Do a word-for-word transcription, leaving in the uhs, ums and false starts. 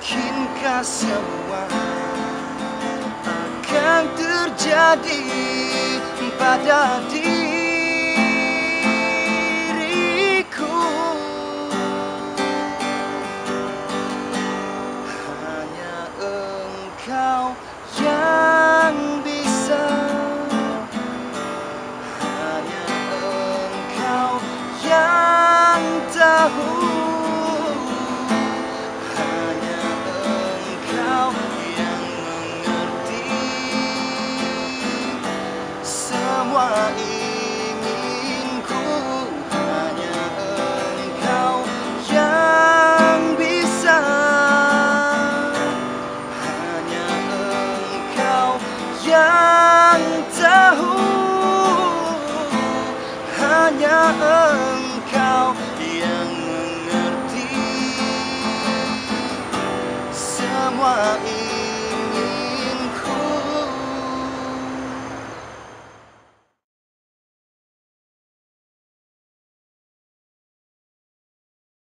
Mungkinkah semua akan terjadi pada diriku? Hanya engkau yang bisa, hanya engkau yang tahu. Semua inginku, hanya engkau yang bisa, hanya engkau yang tahu, hanya engkau yang mengerti semua ini.